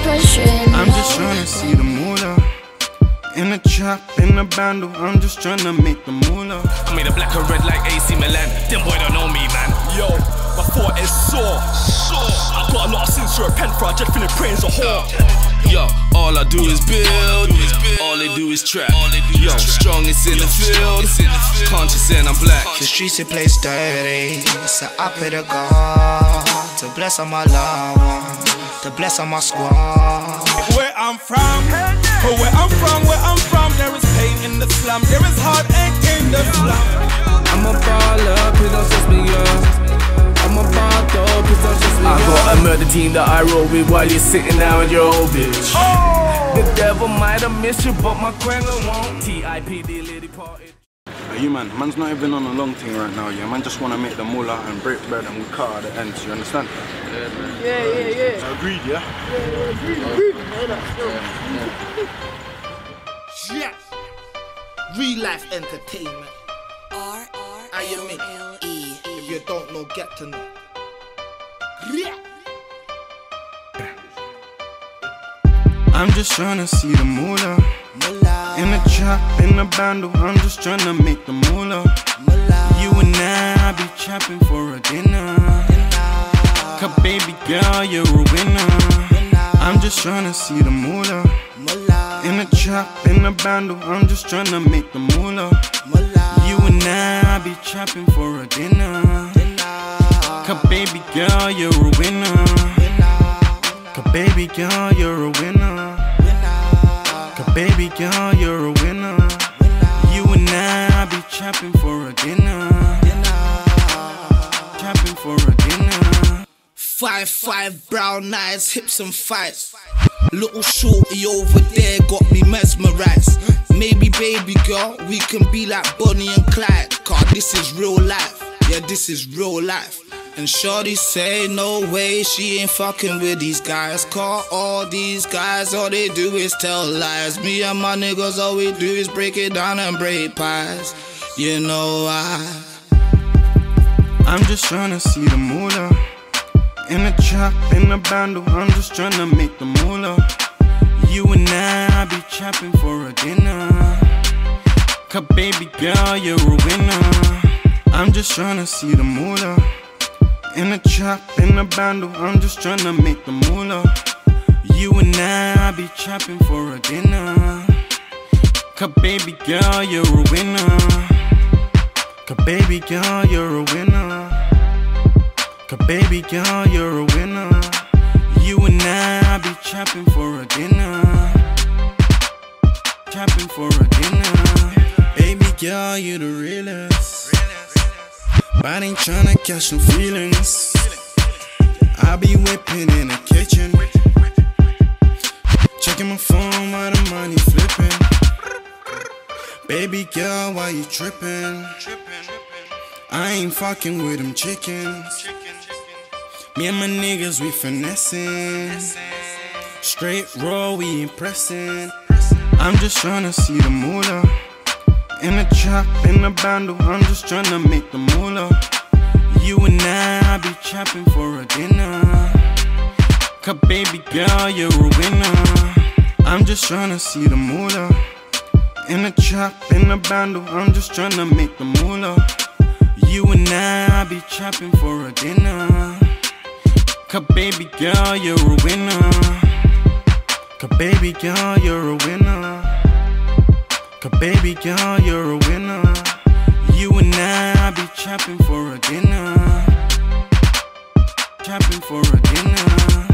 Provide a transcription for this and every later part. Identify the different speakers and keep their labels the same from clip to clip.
Speaker 1: pushing.
Speaker 2: I'm just trying to see the moolah. In a trap, in a bundle, I'm just trying to make the moolah.
Speaker 3: I made a black and red like AC Milan. Them boy don't know me, man. Yo, my thought is sore. I got a lot of sins to repent for. I just feeling praying a whore. Yo, all I do is build. All they do is trap. Yo, strongest in the field. Conscious and I'm black.
Speaker 4: The streets they place dirty, so I pray to God to bless all my loved ones, to bless all my squad.
Speaker 3: Where I'm from, where I'm from, there is pain in the slum, there is heartache in the slum.
Speaker 5: I'm a baller, please don't stress me up. I'm a baller, please don't stress me up. I got a murder team that I roll with while you're sitting down with your old bitch. Oh! The devil might have missed you, but my quenga won't. T.I.P.D. lady party.
Speaker 2: You man's not even on a long thing right now, yeah. Man just wanna make the moolah and break bread and we cut at the ends, you understand?
Speaker 6: Yeah.
Speaker 2: Agreed, yeah?
Speaker 6: Agreed. Yes. Real life entertainment. R-R-L-L-E. If you don't know, get to know.
Speaker 2: I'm just trying to see the moolah. In a trap, in a bundle, I'm just trying to make the moolah. You and I be trapping for a dinner. Cause baby girl, you're a winner. I'm just trying to see the moolah. In a trap, in a bundle, I'm just trying to make the moolah. You and I be trapping for a dinner. Cause baby girl, you're a winner. Cause baby girl, you're a winner. Cause baby girl, you're a winner. You and I be trapping for a dinner. Trapping for a dinner.
Speaker 6: 5'5", brown eyes, hips and thighs. Little shorty over there got me mesmerized. Maybe baby girl, we can be like Bonnie and Clyde. Cause this is real life, yeah, this is real life. And shorty say no way she ain't fucking with these guys. Cause all these guys, all they do is tell lies. Me and my niggas, all we do is break it down and break pies. You know
Speaker 2: I'm just trying to see the moolah. In a trap, in a bundle, I'm just trying to make the moolah. You and I be trapping for a dinner. Cause baby girl, you're a winner. I'm just trying to see the moolah. In a trap, in a bundle, I'm just trying to make the moolah. You and I be trapping for a dinner. Cause baby girl, you're a winner. Cause baby girl, you're a winner. Cause baby girl, you're a winner. You and I be trapping for a dinner. Trapping for a dinner. Baby girl, you the realest. But I ain't tryna catch some feelings. I be whipping in the kitchen, checking my phone while the money flipping. Baby girl, why you tripping? I ain't fucking with them chickens. Me and my niggas, we finessing. Straight raw, we impressing. I'm just tryna see the moolah. In a trap, in a bundle, I'm just trying to make the moolah. You and I be trapping for a dinner. Cause baby girl, you're a winner. I'm just trying to see the moolah. In a trap, in a bundle, I'm just trying to make the moolah. You and I be trapping for a dinner. Cause baby girl, you're a winner. Cause baby girl, you're a winner. Cause baby girl, you're a winner. You and I be trapping for a dinner. Trapping for a dinner.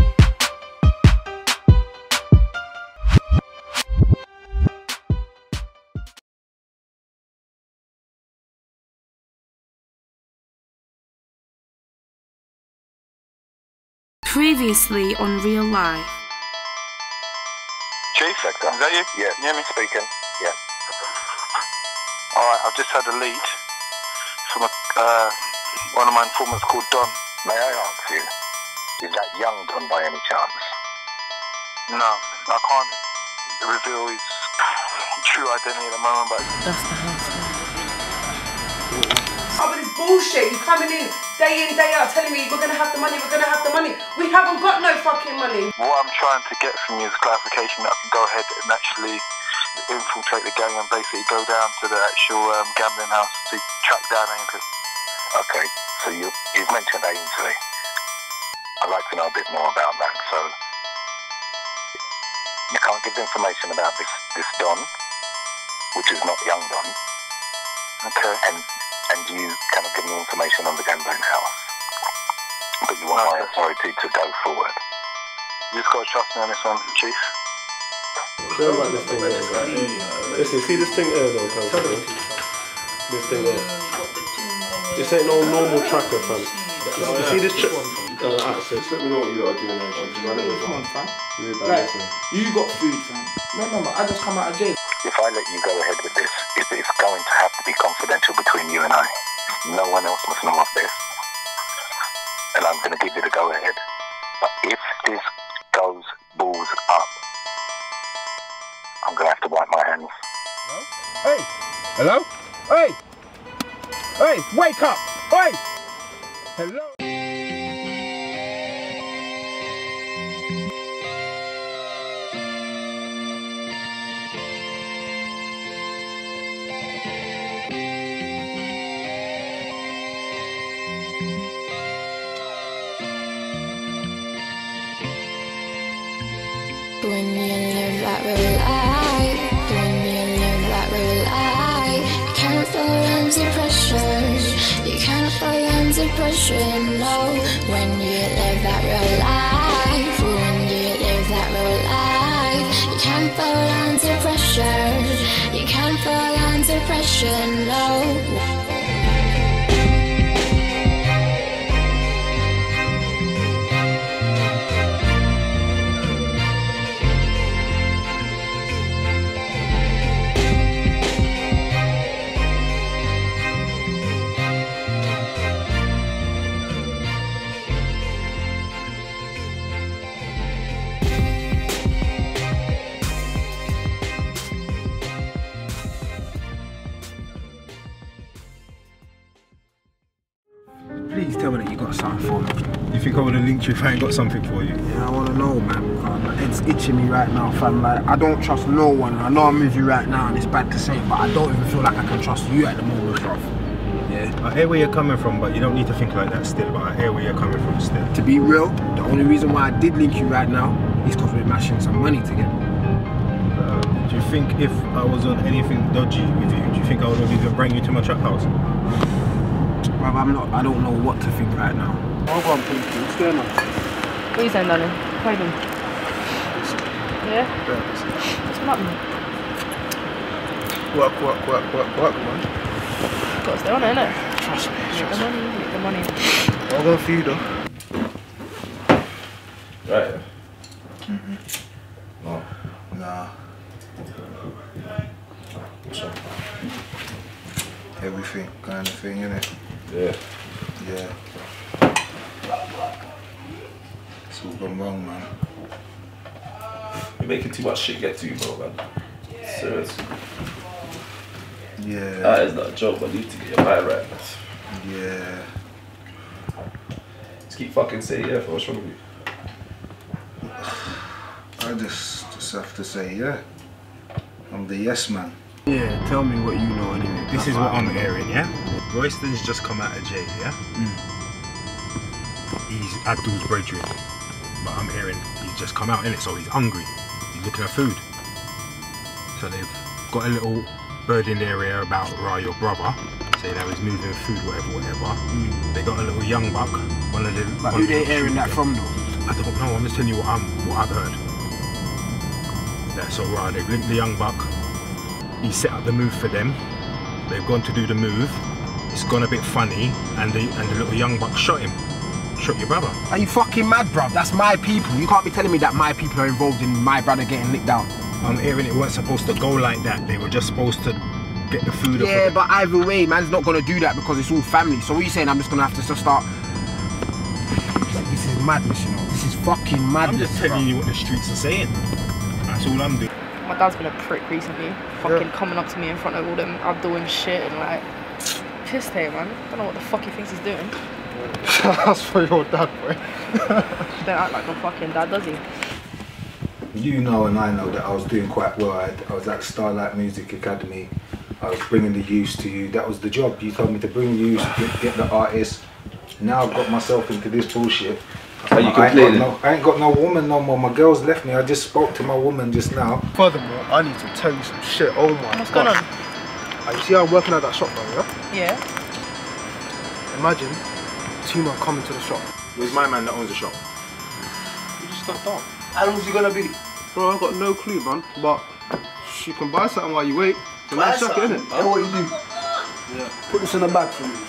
Speaker 7: Previously on Real Life.
Speaker 8: Chief, is that you? Yeah. You hear me? Speaking. Yeah. Alright, I've just had a lead from one of my informants called Don. May I ask you, is that young Don by any chance? No, I can't reveal his true identity at the moment, but...
Speaker 7: That's the house.
Speaker 9: Oh, but it's bullshit. You coming in day out telling me we're going to have the money, we're going to have the money. We haven't got no fucking
Speaker 1: fucking money.
Speaker 8: What I'm trying to get from you is clarification that I can go ahead and actually infiltrate the gang and basically go down to the actual gambling house to track down Ainsley. Okay, so you've mentioned Ainsley. I'd like to know a bit more about that. So you can't give information about this Don, which is not young Don. Okay. And you cannot give me information on the gambling house. But you want my authority to go forward. You just got to trust me on this one, Chief.
Speaker 9: Don't like this thing here, right? Listen, see this thing here though, Council? This thing here. This ain't no normal tracker, fam. You see this access? Let me know what you are doing there, Chief.
Speaker 6: Come on, fam. Like, you got food, fam. Remember, I just come out of jail.
Speaker 8: If I let you go ahead with this, it's going to have to be confidential between you and I. No one else must know of this. And I'm going to give you the go-ahead. But if this goes balls up, I'm going to have to wipe my hands.
Speaker 10: Hey! Hello? Hey! Hey! Wake up! Hey! Hello?
Speaker 11: When you live that real life, when you live that real life, you can't fall under pressure, you can't fall under pressure, no. When you live that real life, when you live that real life, you can't fall under pressure, you can't fall under pressure, no.
Speaker 10: Please tell me that you got something for me.
Speaker 12: You think I would have linked you if I ain't got something for you?
Speaker 10: Yeah, I want to know, man. My head's itching me right now, fam. Like, I don't trust no one. I know I'm with you right now, and it's bad to say, but I don't even feel like I can trust you at the moment, bro. Yeah.
Speaker 12: I hear where you're coming from, but you don't need to think like that still. But I hear where you're coming from still.
Speaker 10: To be real, the only reason why I did link you right now is because we're mashing some money together.
Speaker 12: Do you think if I was on anything dodgy with you, do you think I would have even bring you to my trap house?
Speaker 10: Bruv, I don't know what to think right now. I'll go and please, what's going on?
Speaker 1: What are you saying, darling? How you doing? Yeah? What's happening?
Speaker 10: Work, man.
Speaker 1: Got to stay on it, innit?
Speaker 10: Trust me, trust me.
Speaker 1: Make the money.
Speaker 10: I'll go for you, though.
Speaker 5: Right.
Speaker 10: No. Nah.
Speaker 5: What's up?
Speaker 10: Everything kind of thing, innit?
Speaker 5: Yeah.
Speaker 10: Yeah. It's all gone wrong, man.
Speaker 5: You're making too much shit get to you, bro, man. Seriously.
Speaker 10: Yeah.
Speaker 5: That is not a joke, but you need to get your mind right.
Speaker 10: Yeah.
Speaker 5: Just keep fucking saying yeah for what's wrong with you.
Speaker 10: I just have to say yeah. I'm the yes man.
Speaker 12: Yeah, tell me what you know anyway. This is what I'm hearing, yeah? Royston's just come out of jail, yeah? He's Abdul's brethren. But I'm hearing he's just come out, innit? So he's hungry. He's looking at food. So they've got a little bird in the area about your brother, saying that he's moving food, whatever. They got a little young buck. One of the.
Speaker 10: But who they hearing that from though?
Speaker 12: I don't know. I'm just telling you what I've heard. Yeah, so they've linked the young buck. He set up the move for them. They've gone to do the move. It's gone a bit funny, and the little young buck shot him. Shot your brother.
Speaker 10: Are you fucking mad, bruv? That's my people. You can't be telling me that my people are involved in my brother getting licked down.
Speaker 12: I'm hearing it weren't supposed to go like that. They were just supposed to get the food.
Speaker 10: Yeah, but either way, man's not gonna do that because it's all family. So what are you saying? I'm just gonna have to start. This is madness, you know. This is fucking madness.
Speaker 12: I'm just telling you what the streets are saying. That's all I'm doing.
Speaker 1: My dad's been a prick recently, fucking coming up to me in front of all them Abdul and shit and like, pissed here, man. Don't know what the fuck he thinks he's doing.
Speaker 10: That's for your dad, boy.
Speaker 1: Don't act like a fucking dad, does he?
Speaker 13: You know and I know that I was doing quite well. I was at Starlight Music Academy. I was bringing the youth to you. That was the job. You told me to bring the youth, get the artists. Now I've got myself into this bullshit.
Speaker 14: Are you complaining?
Speaker 13: I ain't got no woman no more. My girl's left me. I just spoke to my woman just now.
Speaker 10: Furthermore, I need to tell you some shit. Oh my god.
Speaker 1: What's going on?
Speaker 10: You see I'm working at that shop, bro, yeah?
Speaker 1: Yeah.
Speaker 10: Imagine 2 men coming to the shop.
Speaker 12: Where's my man that owns the shop?
Speaker 10: You just stepped up. How long's he gonna be? Bro, I've got no clue, man. But you can buy something while you wait. It's a nice jacket, innit?
Speaker 15: Hey, what you do?
Speaker 10: Yeah.
Speaker 15: Put this in the bag for me.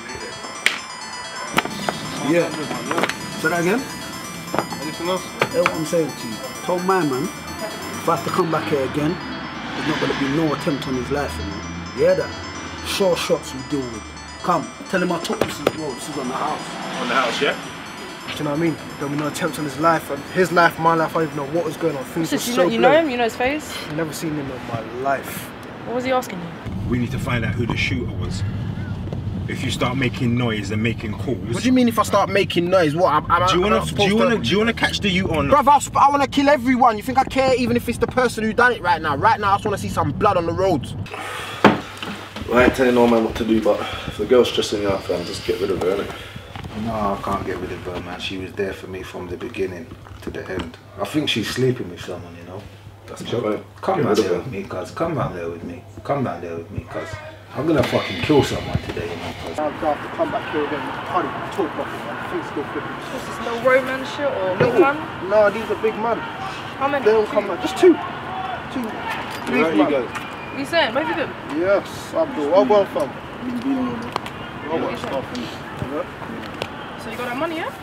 Speaker 15: Yeah. Say that again?
Speaker 10: Anything else?
Speaker 15: That's what I'm saying to you. Told my man, if I have to come back here again, there's not going to be no attempt on his life, you know? You hear that? Sure shots we deal with. Come, tell him I took this as well. This is on the house.
Speaker 12: On the house, yeah?
Speaker 10: Do you know what I mean? There'll be no attempt on his life, and his life, my life, I don't even know what was going on. Things were so
Speaker 1: you know him? You know his face?
Speaker 10: I've never seen him in my life.
Speaker 1: What was he asking you?
Speaker 12: We need to find out who the shooter was. If you start making noise and making calls.
Speaker 10: What do you mean if I start making noise? What?
Speaker 12: Do you want to catch the youth on?
Speaker 10: Bruv, I want to kill everyone. You think I care even if it's the person who done it right now? Right now, I just want to see some blood on the roads.
Speaker 14: I ain't telling no man what to do, but if the girl's stressing you out, fam, just get rid of her, innit?
Speaker 13: No, I can't get rid of her, man. She was there for me from the beginning to the end. I think she's sleeping with someone, you know.
Speaker 14: That's my point.
Speaker 13: Come down there with me, cuz. Come down there with me. Come down there with me, cuz. I'm gonna fucking kill someone today, you know, cuz.
Speaker 10: I have to come back here again. Party, talk about it, man. Things go flipping.
Speaker 1: What's this little Roman shit or big man?
Speaker 10: No, these are big men.
Speaker 1: How many?
Speaker 10: They don't come out. Just 2. 2. Big
Speaker 1: Right,
Speaker 10: man.
Speaker 1: you You saying? Both of them?
Speaker 10: Yes, Abdul. Well done, fam.
Speaker 1: Well done, stuff. So you got that money, yeah?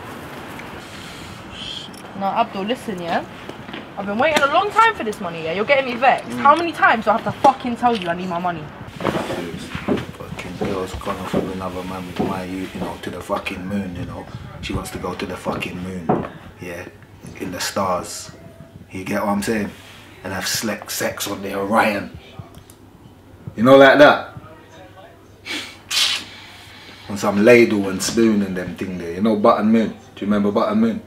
Speaker 1: No, Abdul, listen, yeah? I've been waiting a long time for this money, yeah? You're getting me vexed. How many times do I have to fucking tell you I need my money?
Speaker 13: Fucking girl's gone off with another man with my youth, you know, to the fucking moon, you know. She wants to go to the fucking moon, yeah? In the stars. You get what I'm saying? And have sex on the Orion. You know, like that? On some ladle and spoon and them thing there. You know Button Moon? Do you remember Button Moon?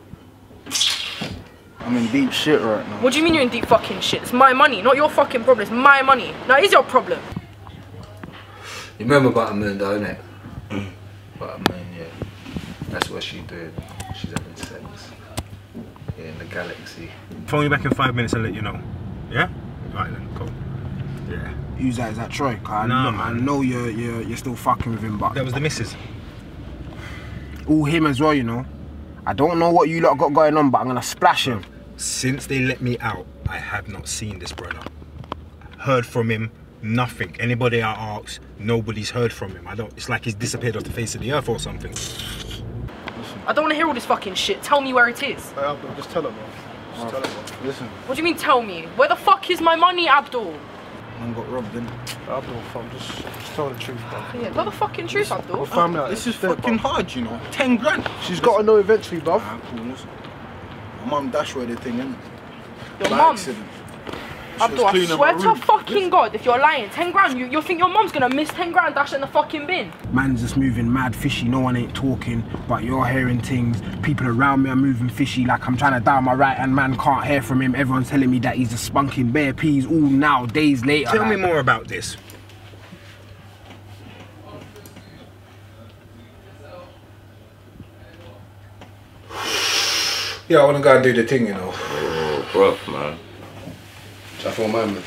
Speaker 10: I'm in deep shit right now.
Speaker 1: What do you mean you're in deep fucking shit? It's my money, not your fucking problem. It's my money. Now, it is your problem.
Speaker 13: You remember Button Moon though, innit? Button Moon, yeah. That's what she's doing. She's having sex. Yeah, in the galaxy.
Speaker 12: Phone you back in 5 minutes and let you know. Yeah? Right then, cool. Yeah.
Speaker 10: Who's that? Is that Troy? I know you're still fucking with him, but
Speaker 12: that was the missus.
Speaker 10: All him as well, you know. I don't know what you lot got going on, but I'm gonna splash him.
Speaker 12: Since they let me out, I have not seen this brother. Heard from him, nothing. Anybody I asked, nobody's heard from him. It's like he's disappeared off the face of the earth or something.
Speaker 1: I don't want to hear all this fucking shit. Tell me where it is.
Speaker 10: Hey, Abdul, just tell him, bro. Just tell him, bro. Listen.
Speaker 1: What do you mean tell me? Where the fuck is my money, Abdul?
Speaker 10: Man got robbed, didn't Abdul, fam, just tell the truth, bro.
Speaker 1: Yeah, tell the fucking truth, Abdul.
Speaker 10: This is
Speaker 12: fucking hard, you know. 10 grand.
Speaker 10: She's got to know eventually, bruv.
Speaker 15: My mum dashed away the thing, innit?
Speaker 1: Your mum? Abdul, I swear to fucking God, if you're lying, 10 grand, you think your mum's gonna miss 10 grand dash in the fucking bin?
Speaker 10: Man's just moving mad fishy, no one ain't talking, but you're hearing things. People around me are moving fishy, like I'm trying to dial my right hand man, can't hear from him. Everyone's telling me that he's just spunking bare peas all now, days later.
Speaker 12: Tell me more about this.
Speaker 13: Yeah, I want to go and do the thing, you know.
Speaker 14: Oh, bruv, man. I for my man.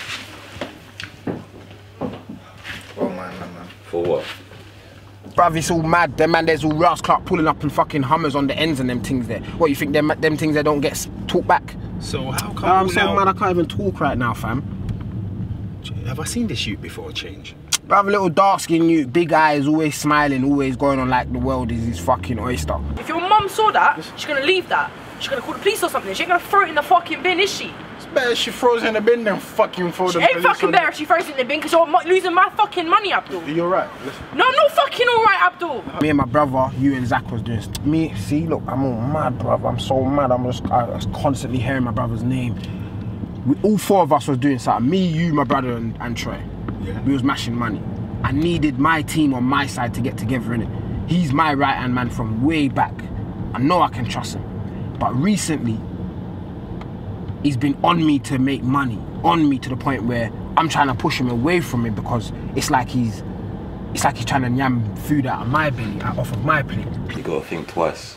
Speaker 13: Oh, man.
Speaker 14: For what?
Speaker 10: Bruv, it's all mad. Them man, there's all Rouse Clark pulling up in fucking Hummers on the ends and them things there. What, you think them things there don't get talked back?
Speaker 12: So how come
Speaker 10: I'm so mad I can't even talk right now, fam.
Speaker 12: Have I seen this youth before change?
Speaker 10: Bruv, a little dark-skinned youth, big eyes, always smiling, always going on like the world is his fucking oyster.
Speaker 1: If your mum saw that, she's gonna leave that. She's gonna call the police or something. She ain't gonna throw it in the fucking bin, is she?
Speaker 15: It's better she throws it in the bin than fucking throw the police.
Speaker 1: She ain't fucking better if she throws it in the bin because you're losing my fucking money, Abdul.
Speaker 15: You're right. Listen.
Speaker 1: No, I'm not fucking alright, Abdul.
Speaker 10: Me and my brother, you and Zach was doing me. See, look, I'm all mad, bruv. I'm so mad. I was constantly hearing my brother's name. All 4 of us was doing something. Me, you, my brother, and Troy.
Speaker 12: Yeah.
Speaker 10: We was mashing money. I needed my team on my side to get together, innit? He's my right-hand man from way back. I know I can trust him. But recently, he's been on me to make money. On me to the point where I'm trying to push him away from me because it's like he's trying to yam food out of my belly, off of my plate.
Speaker 16: You gotta think twice.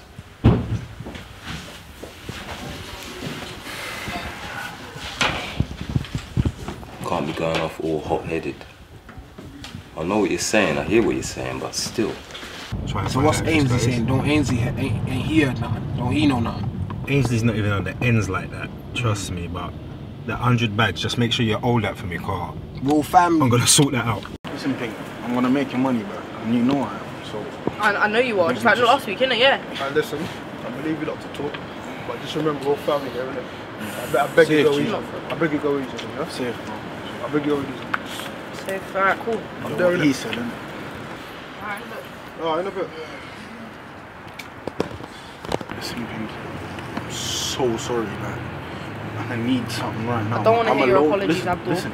Speaker 16: Can't be going off all hot-headed. I know what you're saying, I hear what you're saying, but still.
Speaker 10: So what's Ainsley saying? Don't Ainsley ain't he heard nothing? Don't he know nothing?
Speaker 12: Ainsley's not even on the ends like that, trust me, but that 100 bags, just make sure you hold that for me, Carl.
Speaker 10: Well, fam,
Speaker 12: I'm gonna sort that out.
Speaker 10: Listen, Pink, I'm gonna make your money, bro. And you know I am, so...
Speaker 1: I know you are, just like last week, innit? Yeah.
Speaker 9: Alright, listen, I'm gonna leave you lot to talk, but just remember we're all family here, innit? I beg you go easy. I beg you go easy, yeah? Safe, bro. I beg you go easy.
Speaker 1: Safe, alright, cool.
Speaker 9: I'm there, innit?
Speaker 10: He said, innit?
Speaker 1: Alright, look.
Speaker 9: Alright, in a bit.
Speaker 10: Listen, Pink, I'm so sorry, man. I need something right now.
Speaker 1: I don't want to hear your apologies, Abdul.
Speaker 10: Listen.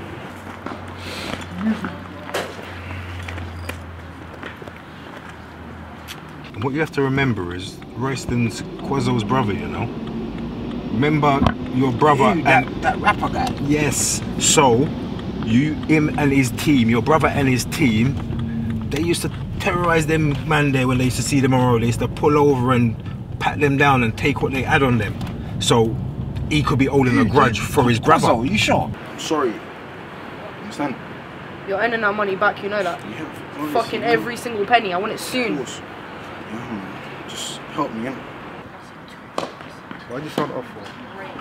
Speaker 12: And what you have to remember is Royston's Quazzo's brother, you know? Remember your brother
Speaker 10: that rapper guy?
Speaker 12: Yes. So, him and his team, your brother and his team, they used to terrorize them man there when they used to see them on road. They used to pull over and pat them down and take what they had on them. So, he could be holding a grudge for his brother.
Speaker 10: Quazzo, you sure? I'm sorry. Understand?
Speaker 1: You're earning that money back, you know that?
Speaker 10: Yeah.
Speaker 1: Fucking every single penny, I want it soon.
Speaker 10: Of course. Yeah, just help me, innit?
Speaker 9: Why'd you sign it off for?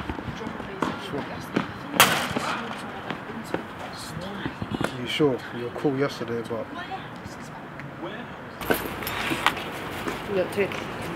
Speaker 9: You sure? You were cool yesterday, but...
Speaker 1: You got two.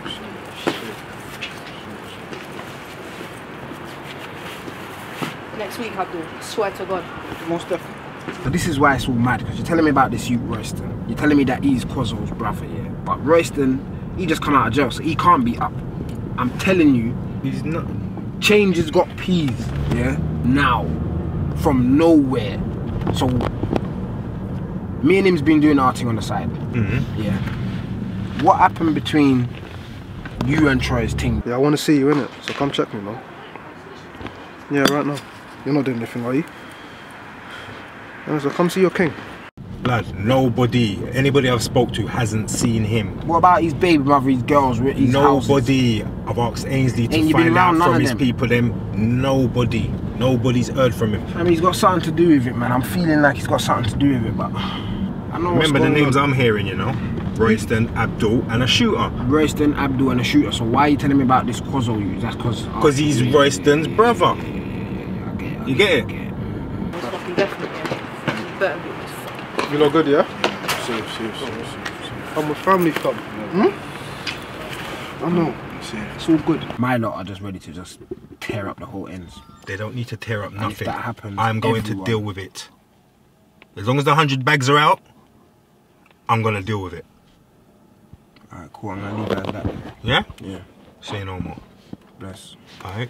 Speaker 1: Next week, Abdul. Swear to God.
Speaker 10: Most definitely. But this is why it's all mad, because you're telling me about this youth Royston. You're telling me that he's Quazzo's brother, yeah? But Royston, he just come out of jail, so he can't be up. I'm telling you,
Speaker 12: he's not.
Speaker 10: Change has got peas, yeah? Now. From nowhere. So, me and him's been doing our thing on the side. Yeah. What happened between you and Troy's thing?
Speaker 9: Yeah, I want to see you, innit? So come check me, man. Yeah, right now. You're not doing anything, are you? Yeah, so come see your king.
Speaker 12: Lad, anybody I've spoke to hasn't seen him.
Speaker 10: What about his baby mother, his girls, his
Speaker 12: Nobody.
Speaker 10: Houses?
Speaker 12: I've asked Ainsley to find out from his people, nobody. Nobody's heard from him.
Speaker 10: I mean, he's got something to do with it, man. I'm feeling like he's got something to do with it, but I know.
Speaker 12: Remember the names I'm hearing, you know? Royston, Abdul, and a shooter.
Speaker 10: Royston, Abdul, and a shooter. So why are you telling me about this Quazzo you? That's because
Speaker 12: he's Royston's brother. You get it?
Speaker 9: You look good, yeah? I'm a family club. I know. It's all good.
Speaker 10: My lot are just ready to just tear up the whole ends.
Speaker 12: They don't need to tear up nothing.
Speaker 10: If that happens,
Speaker 12: I'm going to deal with it. As long as the 100 bags are out, I'm going to deal with it.
Speaker 10: Alright, cool. I'm going to leave it at that.
Speaker 12: Yeah?
Speaker 10: Yeah.
Speaker 12: Say no more.
Speaker 10: Bless.
Speaker 12: Alright.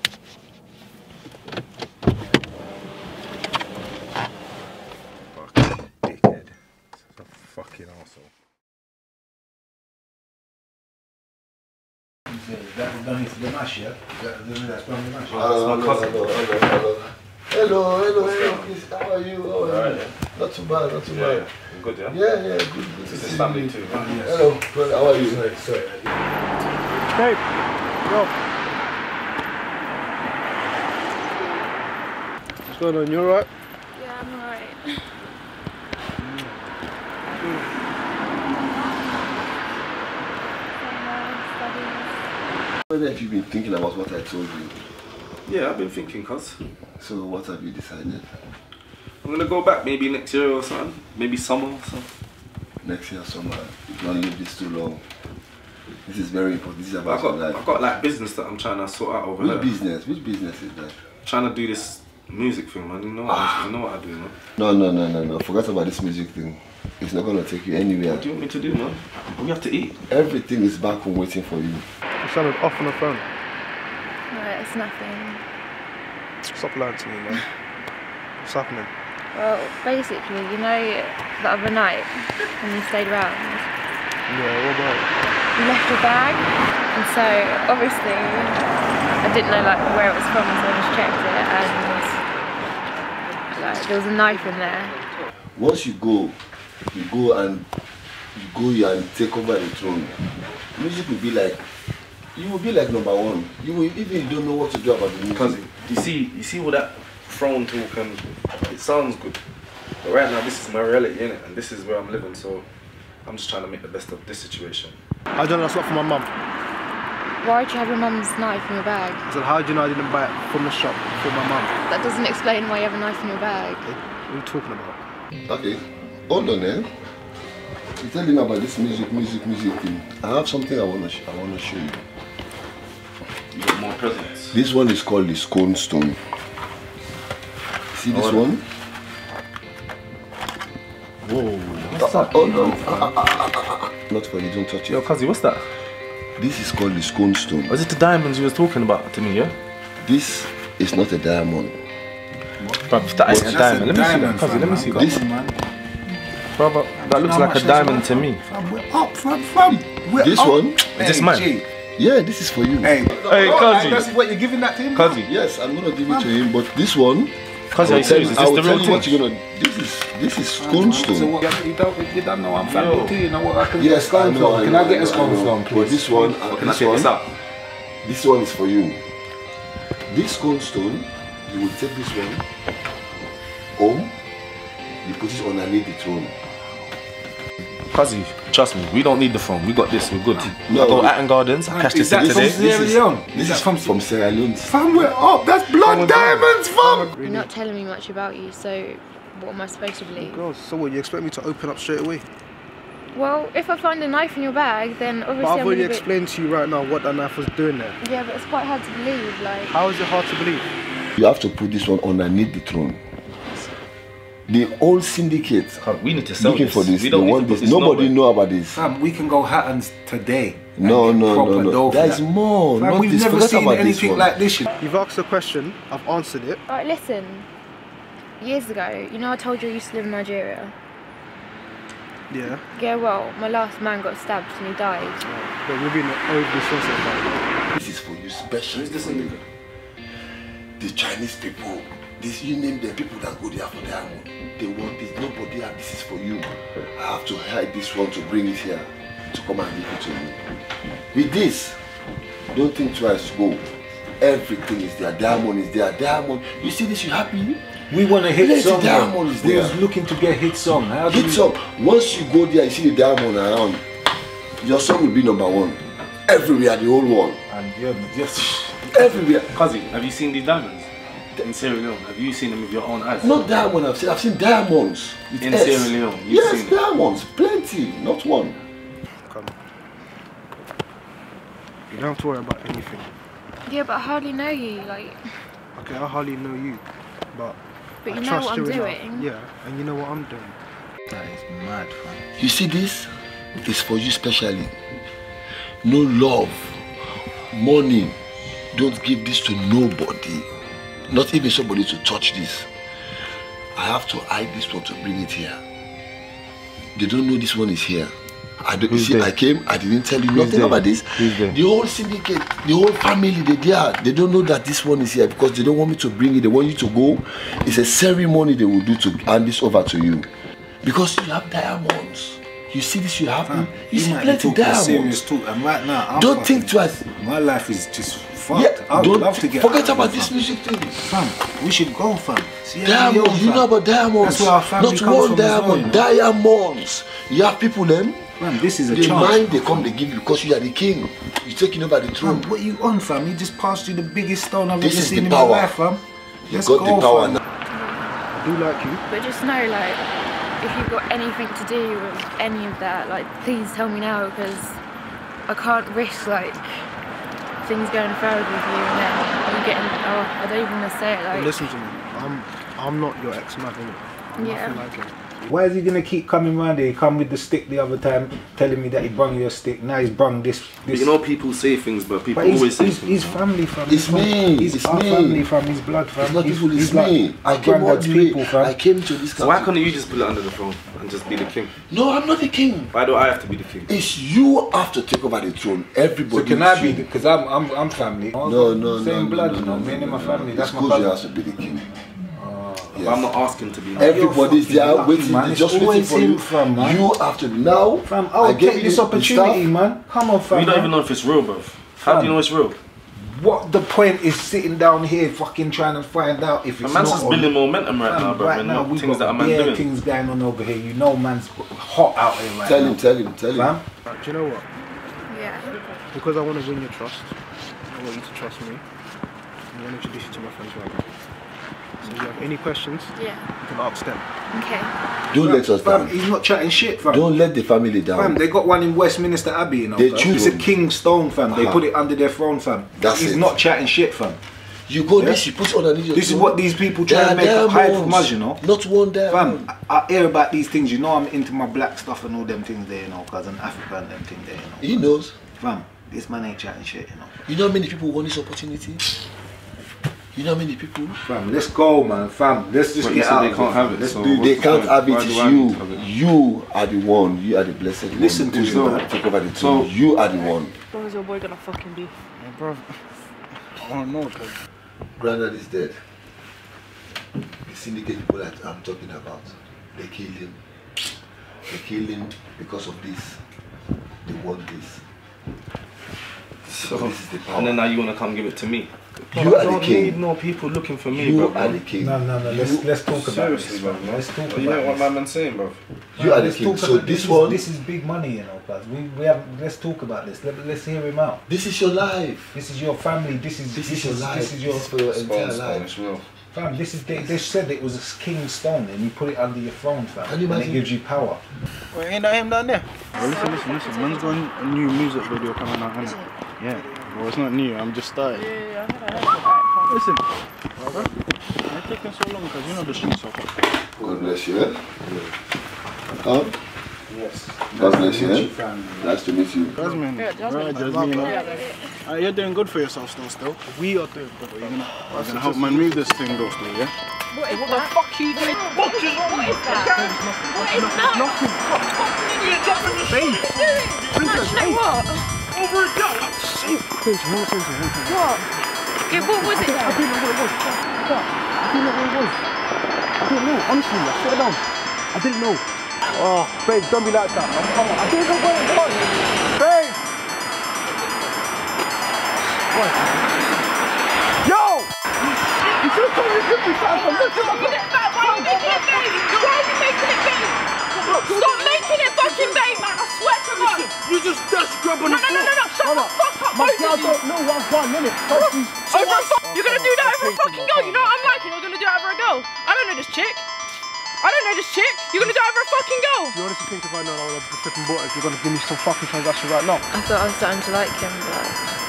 Speaker 12: Dickhead. That's a fucking arsehole.
Speaker 13: That's done it for the mash, yeah? That's done the mash.
Speaker 17: Hello, Chris. How are you? Not too bad, not too bad.
Speaker 16: You good, yeah?
Speaker 17: Yeah, good.
Speaker 16: This is family too, man.
Speaker 17: Hello, brother. How are you?
Speaker 9: Sorry. Hey, yo. What's going on? You alright?
Speaker 18: Yeah, I'm alright.
Speaker 17: When have you been thinking about what I told you?
Speaker 14: Yeah, I've been thinking, cuz.
Speaker 17: So what have you decided?
Speaker 14: I'm gonna go back maybe next year or something. Maybe summer or something.
Speaker 17: Next year, summer. You can't leave this too long. This is very important. This is about your life.
Speaker 14: I've got like business that I'm trying to sort out over there.
Speaker 17: Which business? Which business is that?
Speaker 14: Trying to do this music thing, man. You know what I do, man.
Speaker 17: No. Forget about this music thing. It's not gonna take you anywhere.
Speaker 14: What do you want me to do, man? We have to eat.
Speaker 17: Everything is back home waiting for you.
Speaker 9: You sounded off on the phone.
Speaker 18: No, it's nothing.
Speaker 9: Stop lying to me, man. What's happening?
Speaker 18: Well, basically, you know, the other night when you stayed around,
Speaker 10: Yeah, what about it?
Speaker 18: You left your bag, and so obviously I didn't know like where it was from, so I just checked it, and like there was a knife in there.
Speaker 17: Once you go here and take over the throne, music will be like, you will be like number one. You will, even you don't know what to do about the music.
Speaker 14: Because you see all that throne talk and it sounds good. But right now this is my reality, innit? And this is where I'm living, so I'm just trying to make the best of this situation.
Speaker 10: I don't know, that's not for my mum.
Speaker 18: Why did you have your mum's knife in your bag?
Speaker 10: I said, how do you know I didn't buy it from the shop for my mum?
Speaker 18: That doesn't explain why you have a knife in your bag.
Speaker 10: What are you talking about?
Speaker 17: Okay, hold on, eh? You tell him about this music thing. I have something I wanna show you.
Speaker 14: You got more presents.
Speaker 17: This one is called the Scone Stone. See this one?
Speaker 14: Whoa, what's that?
Speaker 17: Oh no. Not for you, don't touch it.
Speaker 14: Yo, Kazi, what's that?
Speaker 17: This is called the Scone Stone.
Speaker 14: Was it the diamonds you was talking about to me, yeah?
Speaker 17: This is not a diamond.
Speaker 14: Bruv, if that is a diamond, let me see that. Kazi, let me see that. Brother, that looks like a diamond to me.
Speaker 13: We're up, fam.
Speaker 17: This one?
Speaker 14: Is this mine?
Speaker 17: Yeah, this is for you.
Speaker 13: Hey,
Speaker 14: Kazi.
Speaker 13: That's what you're giving that to him?
Speaker 14: Kazi.
Speaker 17: Yes, I'm gonna give it to him, but this one,
Speaker 14: Kazi, are you serious? Is this the real thing?
Speaker 17: This is Scone Stone.
Speaker 13: So what, you don't know I'm family too, you know what I can get a
Speaker 17: Yes,
Speaker 13: scone from? Can I get a scone from,
Speaker 17: But
Speaker 13: please?
Speaker 17: this one,
Speaker 14: Can I take this out?
Speaker 17: This one is for you. This Scone Stone, you will take this one home, you put it underneath the throne.
Speaker 14: Kazi, trust me, we don't need the phone. We got this, we're good.
Speaker 17: No,
Speaker 14: I go Atten Gardens, I catch this today.
Speaker 17: This is from Sierra Leone.
Speaker 13: Fam, we're up. That's blood diamonds, fam.
Speaker 18: You're not telling me much about you, so what am I supposed to believe?
Speaker 10: God, so what, you expect me to open up straight away?
Speaker 18: Well, if I find a knife in your bag, then obviously
Speaker 10: But I've
Speaker 18: I'm
Speaker 10: already
Speaker 18: gonna
Speaker 10: explained to you right now what that knife was doing there.
Speaker 18: Yeah, but it's quite hard to believe, like...
Speaker 10: How is it hard to believe?
Speaker 17: You have to put this one underneath the throne. The whole syndicate
Speaker 14: we need to sell
Speaker 17: looking
Speaker 14: this.
Speaker 17: for this.
Speaker 14: We
Speaker 17: They
Speaker 14: don't
Speaker 17: want
Speaker 14: need to
Speaker 17: this.
Speaker 14: put this
Speaker 17: Nobody
Speaker 14: nowhere.
Speaker 17: know about this.
Speaker 13: Fam, we can go Hattons today.
Speaker 17: No.
Speaker 13: Dough for
Speaker 17: There's
Speaker 13: that.
Speaker 17: more.
Speaker 13: Fam,
Speaker 17: Not
Speaker 13: we've
Speaker 17: this.
Speaker 13: never
Speaker 17: Forget
Speaker 13: seen
Speaker 17: about this
Speaker 13: anything
Speaker 17: one.
Speaker 13: like this.
Speaker 10: You've asked a question, I've answered it.
Speaker 18: Alright, listen. Years ago, you know I told you I used to live in Nigeria?
Speaker 10: Yeah.
Speaker 18: Yeah, well, my last man got stabbed and he died.
Speaker 10: But you're being overly sensitive about it.
Speaker 17: This is for you special. The Chinese people, this you name them, people that go there for diamond. They want this. Nobody have this is for you. I have to hide this one to bring it here to come and give it to you. With this, don't think twice. Go. Everything is there. Diamond is there. Diamond. You see this? You happy?
Speaker 13: We want a hit song.
Speaker 17: Diamond is
Speaker 13: We
Speaker 17: there.
Speaker 13: was looking to get hit song.
Speaker 17: Hit song. Once you go there, you see the diamond around. Your song will be #1 everywhere, the whole world.
Speaker 14: And you're just
Speaker 17: everywhere.
Speaker 14: Kazi, have you seen these diamonds in Sierra Leone? Have you seen them with your own eyes?
Speaker 17: Not diamond. I've seen diamonds with
Speaker 14: in
Speaker 17: S.
Speaker 14: Sierra Leone. You've
Speaker 17: Yes,
Speaker 14: seen it.
Speaker 17: diamonds, plenty, not one.
Speaker 10: Come. You don't have to worry about anything.
Speaker 18: Yeah, but I hardly know you, like...
Speaker 10: Okay, I hardly know you, but
Speaker 18: But
Speaker 10: I
Speaker 18: you know
Speaker 10: trust
Speaker 18: what I'm
Speaker 10: you enough.
Speaker 18: doing.
Speaker 10: Yeah, and you know what I'm doing.
Speaker 13: That is mad, fam.
Speaker 17: You see this? It's for you specially. No love, money. Don't give this to nobody. Not even somebody to touch this. I have to hide this one to bring it here. They don't know this one is here. I don't, you see, I came, I didn't tell you nothing about this. The whole syndicate, the whole family, they don't know that this one is here because they don't want me to bring it. They want you to go. It's a ceremony they will do to hand this over to you. Because you have diamonds. You see this, you have you see plenty diamonds.
Speaker 13: Serious talk, and right now, I'm
Speaker 17: don't think twice.
Speaker 13: My life is just fucked.
Speaker 17: Yeah,
Speaker 13: I would love to get
Speaker 17: forget
Speaker 13: out
Speaker 17: about
Speaker 13: of it,
Speaker 17: this
Speaker 13: fam.
Speaker 17: music thing.
Speaker 13: Fam, we should go, fam.
Speaker 17: Diamonds, you know about diamonds.
Speaker 13: That's where our family
Speaker 17: not
Speaker 13: comes
Speaker 17: one
Speaker 13: from
Speaker 17: diamond,
Speaker 13: as well, you know?
Speaker 17: diamonds. You have people then.
Speaker 13: Man, this is a
Speaker 17: the
Speaker 13: chance.
Speaker 17: mind they come, they give you because you are the king. You're taking over the throne.
Speaker 13: Man, what are you on, fam? You just passed you the biggest stone I've
Speaker 17: This
Speaker 13: ever
Speaker 17: is
Speaker 13: seen
Speaker 17: the
Speaker 13: in
Speaker 17: power.
Speaker 13: my life, fam.
Speaker 17: You
Speaker 13: Let's
Speaker 17: got
Speaker 13: go,
Speaker 17: the power
Speaker 13: fam.
Speaker 17: now.
Speaker 10: I do like you.
Speaker 18: But just know, like, if you've got anything to do with any of that, like, please tell me now, because I can't risk, like, things going further with you and then you getting, I don't even want to say it, like...
Speaker 10: Listen to me, I'm not your ex-man, innit? I'm
Speaker 18: Yeah.
Speaker 10: nothing like it. Why is he gonna keep coming round here? He come with the stick the other time, telling me that he brung you a stick. Now he's brung this.
Speaker 14: You know, people say things, but people always say things.
Speaker 10: He's family, fam.
Speaker 17: It's me.
Speaker 10: He's our family, fam. His blood, fam.
Speaker 17: It's not people, it's me.
Speaker 10: I came all the way.
Speaker 17: I came to this country.
Speaker 14: So why can't you just put it under the throne and just be the king?
Speaker 17: No, I'm not the king.
Speaker 14: Why do I have to be the king?
Speaker 17: It's you have to take over the throne. Everybody.
Speaker 10: So can I be? Because I'm family.
Speaker 17: No.
Speaker 10: Same blood, you know. Me and my family. That's my
Speaker 17: cousin.
Speaker 10: brother.
Speaker 17: Has to be the king.
Speaker 14: Yes. I'm not asking to be.
Speaker 17: Everybody's there waiting,
Speaker 10: man.
Speaker 17: just waiting for you.
Speaker 10: Fam, man.
Speaker 17: You have to now.
Speaker 10: Fam, I'll take this opportunity, man. Come on, fam.
Speaker 14: We don't even know if it's real, bro. How do you know it's real?
Speaker 10: What the point is sitting down here fucking trying to find out if it's
Speaker 14: man's just building momentum right now, bro.
Speaker 10: Right now, we've
Speaker 14: things that a
Speaker 10: got
Speaker 14: man doing.
Speaker 10: things going on over here. You know, man's hot out here right
Speaker 17: Tell
Speaker 10: now.
Speaker 17: him. Tell him.
Speaker 10: Fam?
Speaker 15: Do you know what?
Speaker 18: Yeah.
Speaker 15: Because I want to win your trust, I want you to trust me. I'm going to introduce you to my friends right now. So if you have any questions, you can ask them.
Speaker 18: Okay.
Speaker 17: Don't let us down.
Speaker 10: He's not chatting shit, fam.
Speaker 17: Don't let the family down.
Speaker 10: Fam, they got one in Westminster Abbey, you know.
Speaker 17: They
Speaker 10: It's a king stone, fam. They put it under their throne, fam. He's not chatting shit, fam.
Speaker 17: You go this, you put on an idiot.
Speaker 10: This is what these people try to make a hide from us, you know.
Speaker 17: Not one there.
Speaker 10: Fam, I hear about these things, you know. I'm into my black stuff and all them things there, you know, because I'm African and them things there, you know.
Speaker 17: He knows.
Speaker 10: Fam, this man ain't chatting shit, you know.
Speaker 17: You know how many people want this opportunity? You know how many people?
Speaker 10: Fam, let's go, man. Fam, let's just get out.
Speaker 14: They can't have it.
Speaker 10: Let's
Speaker 14: So
Speaker 10: do
Speaker 17: They
Speaker 10: this.
Speaker 17: can't have it. It's you. You are the one. You are the blessed one.
Speaker 10: Listen to
Speaker 17: who's
Speaker 10: me,
Speaker 17: gonna take over the throne. You are the one.
Speaker 1: What is your boy gonna fucking be?
Speaker 15: Yeah, bro. I don't know, cause
Speaker 17: Granddad is dead. The syndicate people that I'm talking about, they killed him. They killed him because of this. They want this. So this is the power.
Speaker 14: And then now you want to come give it to me?
Speaker 17: You are
Speaker 14: I
Speaker 17: the
Speaker 14: don't
Speaker 17: king.
Speaker 14: need no people looking for me,
Speaker 17: You
Speaker 14: bro.
Speaker 17: are the king.
Speaker 10: No. Let's talk about
Speaker 14: Seriously,
Speaker 10: this,
Speaker 14: bro.
Speaker 10: Let's talk about
Speaker 14: You know what
Speaker 10: this.
Speaker 14: my man's saying, bro?
Speaker 17: You are the
Speaker 10: Let's
Speaker 17: king.
Speaker 10: talk
Speaker 17: So
Speaker 10: about
Speaker 17: this one.
Speaker 10: This is big money, you know, guys. We have. Let's talk about this. Let's hear him out.
Speaker 17: This is your life.
Speaker 10: This is your family. This is
Speaker 17: your life.
Speaker 10: This is your
Speaker 17: for your entire life.
Speaker 10: fam. This is they said it was a king's stone, and you put it under your throne, fam,
Speaker 17: Can you
Speaker 10: and it
Speaker 17: imagine?
Speaker 10: gives you power.
Speaker 15: Wait, ain't that him down there? Well, listen. Man's got a new music video coming out, innit? Yeah. Well, it's not new. I'm just starting.
Speaker 1: Yeah, I heard.
Speaker 15: Listen, brother. Why taking so long? Because you know the streets are hot.
Speaker 17: God bless you. Eh? Come.
Speaker 10: Yes.
Speaker 17: God bless you. Nice to meet you.
Speaker 15: Jasmine.
Speaker 1: Yeah, Jasmine.
Speaker 15: Right, Jasmine. You're doing good for yourself still. We are doing good. You're gonna help man move this thing though still, yeah?
Speaker 1: What the fuck you doing? What is that? What is that?
Speaker 15: Nothing.
Speaker 1: What fucking idiot dropping the
Speaker 15: Babe.
Speaker 1: Princess, hey. What? Over a go. What? Yeah, what was it then?
Speaker 15: I didn't know what it was. I didn't know. Honestly, I swear down. I didn't know. Oh, babe, don't be like that, man. Come on. I didn't know what it was. Babe! What? Yo! You should have told me to give me something.
Speaker 1: Why are you making it big? Why are you making it big? Stop making it fucking big, man. I swear to God.
Speaker 15: You just dash grab on the floor.
Speaker 1: No. Shut the fuck up,
Speaker 15: My
Speaker 1: both
Speaker 15: girl
Speaker 1: of you.
Speaker 15: don't know what I've done, innit?
Speaker 1: You're gonna do that over a fucking girl. You know what I'm like, and you're gonna do it over a girl. I don't know this chick. You're gonna do it over a fucking girl.
Speaker 15: You honestly think if I know I would have flipping bought it, you're gonna give me some fucking transaction right now?
Speaker 18: I thought I was starting to like him, but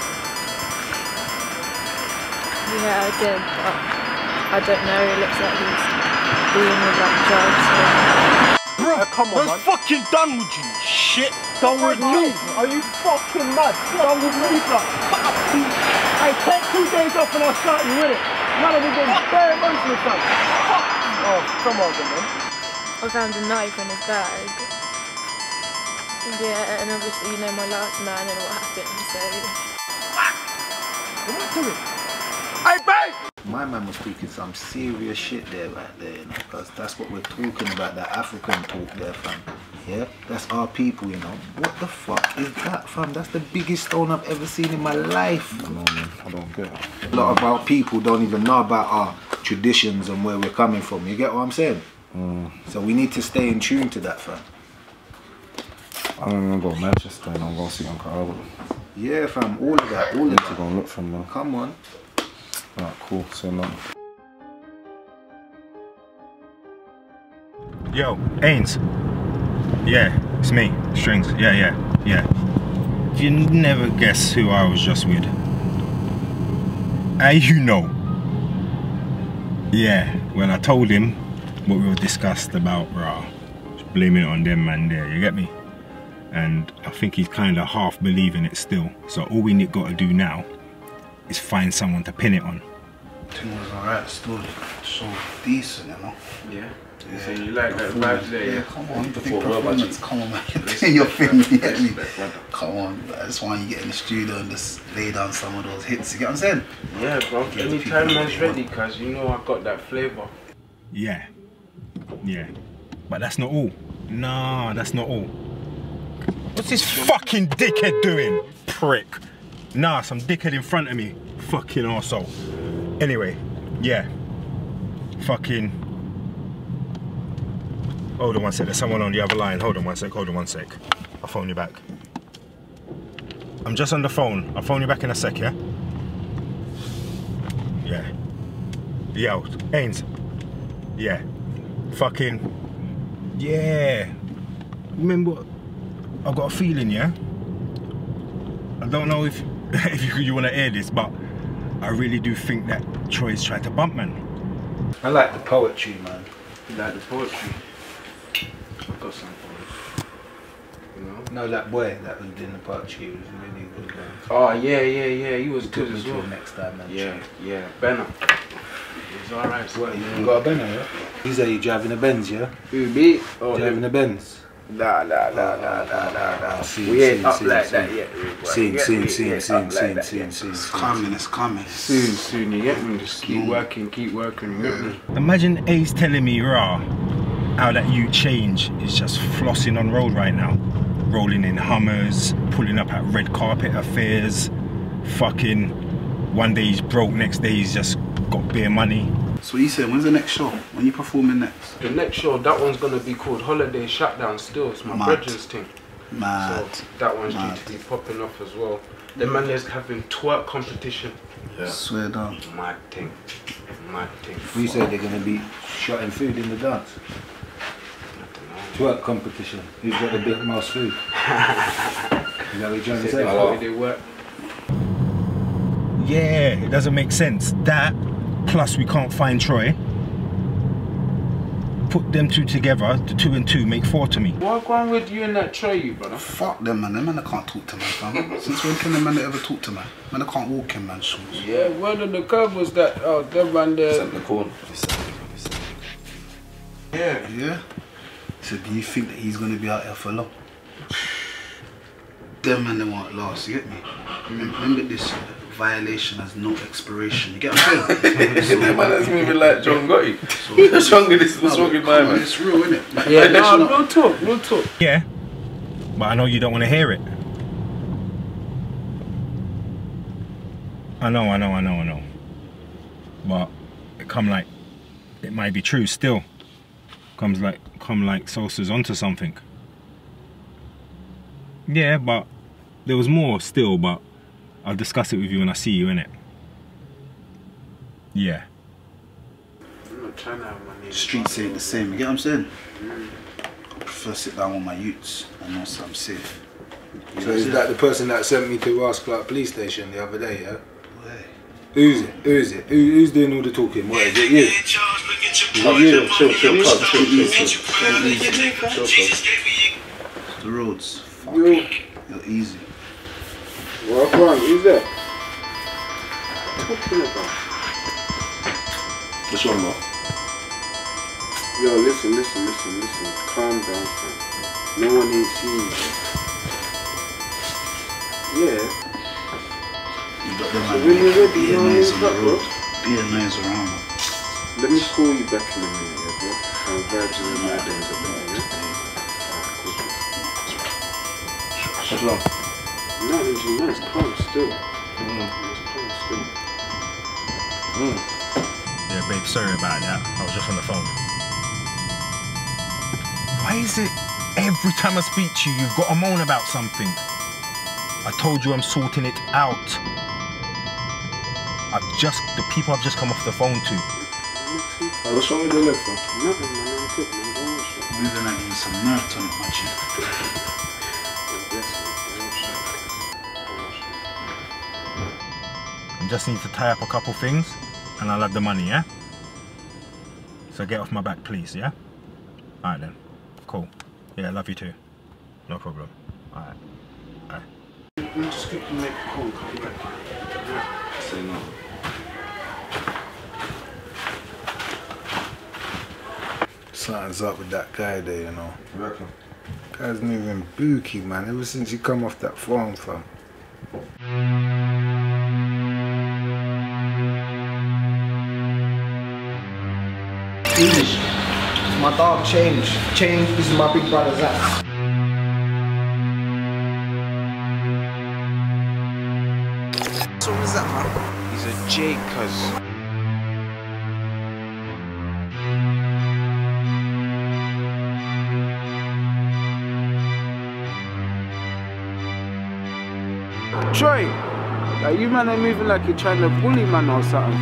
Speaker 18: yeah, I did, but I don't know. It looks like he's dealing with like drugs.
Speaker 15: Bro, come on, man. Fucking done with you, shit. Done with me? Are you fucking mad? Done with me, bro. I take 2 days off and I'll start you with it. None of them getting bare emotional, son. Oh, come on, man.
Speaker 18: I found a knife in his bag. Yeah, and obviously you know my last man and what happened, so...
Speaker 15: What am I doing? Hey, babe!
Speaker 10: My man was speaking some serious shit there right there, you know, because that's what we're talking about, that African talk there, fam. Yeah? That's our people, you know. What the fuck is that, fam? That's the biggest stone I've ever seen in my life.
Speaker 9: No, man, I don't get it.
Speaker 10: A lot of our people don't even know about our traditions and where we're coming from. You get what I'm saying? So we need to stay in tune to that, fam.
Speaker 9: I'm gonna go to Manchester and I'm gonna see Uncle Albert.
Speaker 10: Yeah, fam, all of that, all of that.
Speaker 9: To go and look for him now.
Speaker 10: Come on.
Speaker 9: Alright, cool, so no.
Speaker 12: Yo, Ains. Yeah, it's me, Strings. Yeah. You never guess who I was just with. You know. Yeah, when I told him what we were discussed about Ra. blaming it on them man there, you get me? And I think he's kind of half believing it still. So all we got to do now is find someone to pin it on.
Speaker 15: I think it was alright still, so decent, you know?
Speaker 10: Yeah. So you like that vibes there?
Speaker 15: Yeah, come on, big performance, come on man, you're doing your thing, you get me? Come on, that's why you get in the studio and just lay down some of those hits, you get what I'm saying?
Speaker 10: Yeah bro, anytime man's ready, cause you know I got that flavour.
Speaker 12: Yeah, yeah, but that's not all. Nah, that's not all. What's this fucking dickhead doing? Prick. Nah, some dickhead in front of me. Fucking arsehole. Anyway, yeah. Fucking. Hold on one sec, there's someone on the other line. Hold on one sec, I'll phone you back. I'm just on the phone. I'll phone you back in a sec, yeah? Yeah. Yo, Ains. Yeah. Fucking. Yeah. Remember, I've got a feeling, yeah? I don't know if you want to hear this, but I really do think that Troy's tried to bump, man.
Speaker 15: I like the poetry, man.
Speaker 10: You like the poetry? I've got some for you.
Speaker 15: No, that boy that was doing the poetry, he was really good, man.
Speaker 10: Oh, yeah, he was good as well.
Speaker 15: Next time, man.
Speaker 10: Yeah, Benner. He's alright.
Speaker 15: What, you got a Benner, yeah? He's there, you driving a Benz, yeah?
Speaker 10: Who, me? Oh,
Speaker 15: driving a Benz?
Speaker 10: Nah. We ain't up like that yet.
Speaker 15: Seen. It's coming.
Speaker 10: Soon, you get me? Just keep working, you get me?
Speaker 12: Imagine Ace telling me, raw, how that you change is just flossing on road right now. Rolling in Hummers, pulling up at red carpet affairs, fucking, one day he's broke, next day he's just got bare money.
Speaker 15: So what you saying, when's the next show? When you performing next?
Speaker 10: The next show, that one's gonna be called Holiday Shutdown still. It's my brethren's thing.
Speaker 15: Mad.
Speaker 10: So that one's due to be popping off as well. The man is having twerk competition.
Speaker 15: Yeah. Swear down.
Speaker 10: Mad thing.
Speaker 15: You say they're gonna be shotting food in the dance? Twerk competition. Who's got the big mouse food? Is that what you're trying to say?
Speaker 10: They work.
Speaker 12: Yeah, it doesn't make sense. That, plus we can't find Troy. Put them two together, the 2 and 2 make 4 to me.
Speaker 10: What's wrong with you and that Troy, you brother?
Speaker 15: Fuck them man, I can't talk to man, fam. Since when can the man ever talk to man? Man, I can't walk in man's shoes.
Speaker 10: Yeah, word on the curb was that, them man there.
Speaker 14: Set the corner.
Speaker 15: Yeah? So do you think that he's going to be out here for long? Them man, they won't last, you get me? Remember this, violation has no expiration, you get what I'm saying?
Speaker 14: So, man, that's moving like John Gotti. What's wrong with this? What's wrong with my man?
Speaker 15: It's real, isn't it?
Speaker 10: Yeah, no, real talk.
Speaker 12: Yeah, but I know you don't want to hear it. I know. But it it might be true still. Come like Sosa's onto something. Yeah, but there was more still, but I'll discuss it with you when I see you, innit? Yeah.
Speaker 10: I'm not trying to have my name.
Speaker 15: Streets ain't the same, you get what I'm saying? I prefer sit down with my youths and know I'm safe.
Speaker 19: So is that the person that sent me to Ross Clark police station the other day, yeah? Who's it? Who's doing all the talking? What is it? You?
Speaker 15: Chill. The roads. Fuck. You're easy.
Speaker 10: What's wrong? Who's that? Talking about?
Speaker 14: What's wrong, bro?
Speaker 10: Yo, listen. Calm down, fam. No one ain't seen you. Yeah.
Speaker 15: You got them
Speaker 10: so when you're ready,
Speaker 15: being nice on the road. Being nice around, man.
Speaker 10: Let me call you back in a minute, yeah, bro? I'll vibes in the night days about, yeah?
Speaker 14: What's wrong?
Speaker 10: Nothing, nice, calm still.
Speaker 12: Yeah, babe, sorry about that. I was just on the phone. Why is it every time I speak to you, you've got to moan about something? I told you I'm sorting it out. The people I've just come off the phone to.
Speaker 14: What's wrong with your leg, bro?
Speaker 10: Nothing, man. I'm good, man. Don't watch that.
Speaker 15: Moving like you some nerve tonic, my G.
Speaker 12: I just need to tie up a couple things and I'll have the money, yeah? So get off my back, please, yeah? Alright then. Cool. Yeah, love you too. No problem. Alright. Alright.
Speaker 15: Just quickly make a call.
Speaker 14: Say no.
Speaker 19: Something's up with that guy there, you know. You reckon? Guy's moving booky, man, ever since he come off that farm, fam.
Speaker 15: English. My dog changed. This is my big brother's ass.
Speaker 13: So what is that, man? He's a J, cuz.
Speaker 10: Troy, like you man are moving like you're trying to bully man or something.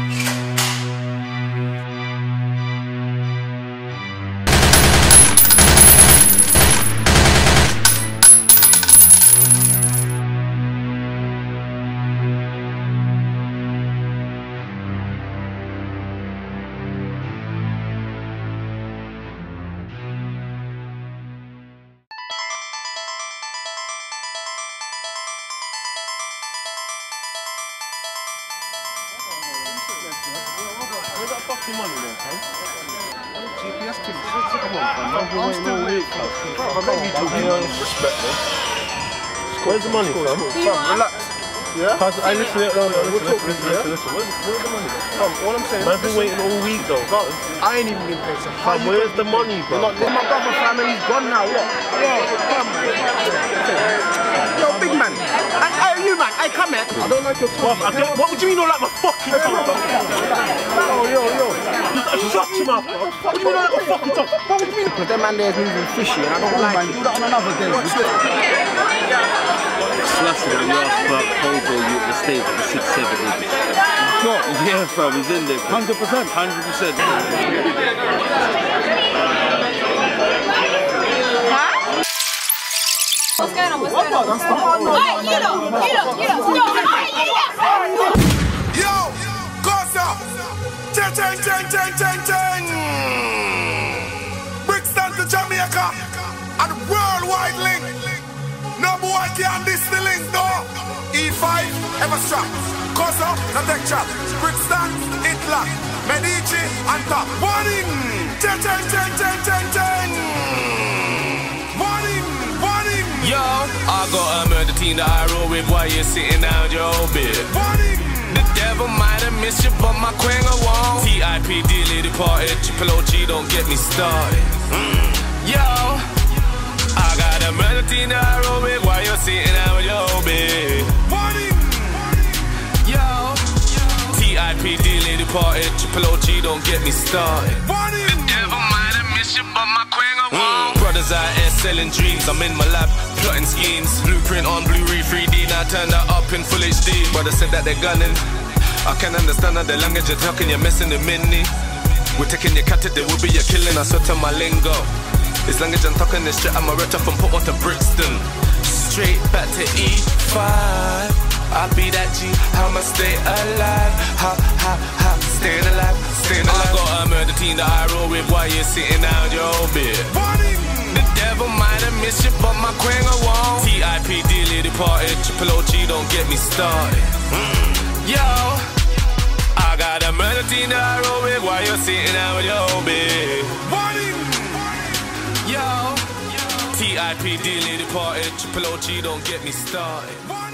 Speaker 9: Where's that fucking money then, fam? GPS tips. Come on, fam. I'm still late, fam. I can't be talking respect, man. Where's the money, fam? Fam, relax. Yeah? I listen to it. Listen. Where's the money, fam? What I'm saying. Man's been waiting all week, though. I ain't even been paid. So fam, where's the money, bro? You're my brother, fam, and he's gone now. What? Yo, fam. Yo, big man. You man, I come here. I don't like your talk. What would you mean you don't like my fucking talk? Yo. Shut your mouth, bro. What do you mean you don't like my fucking talk? What do you mean? Because that man there is moving fishy and I don't like it. Do that on another day.
Speaker 20: Slassing the last part, Pogo, you at the stage of the 6-7 niggas. Sure. Yeah, fam, he's in there. 100%. 100%.
Speaker 11: What's going on? What's going on? Hey, you know.
Speaker 2: Yo, Gaza. Chang. Brixton to Jamaica. And worldwide link. No boy can diss the link, no. E5, Everstrap. Gaza, the tech trap. Brixton, Itlock. Medici, and top. Warning. Chang.
Speaker 3: Yo, I got a murder team that I roll with while you're sitting down your bed. The devil might have missed you, but my quenga won't. TIP dearly departed, Triple OG don't get me started. Yo, I got a murder team that I roll with while you're sitting down your bed. Yo, TIP dearly departed, Triple OG don't get me started. The devil might have missed you, but my quenga won't. Brothers out here selling dreams, I'm in my lab, plotting schemes. Blueprint on Blu-ray 3D, now turn that up in full HD. Brothers said that they're gunning, I can understand how the language you're talking, you're messing the mini. We're taking your cat, there will be a killing, I swear to my lingo. This language I'm talking is straight, I'm a rich up and put on to Brixton. Straight back to E5, I'll be that G, I'ma stay alive. Staying alive. I got a murder team that I roll with while you're sitting down your bed. The devil might have missed you, but my quenga won't. TIP dearly departed, Triple OG don't get me started. Yo, I got a murder team that I roll with while you're sitting down with your bed. Yo, TIP dearly departed, Triple OG don't get me started.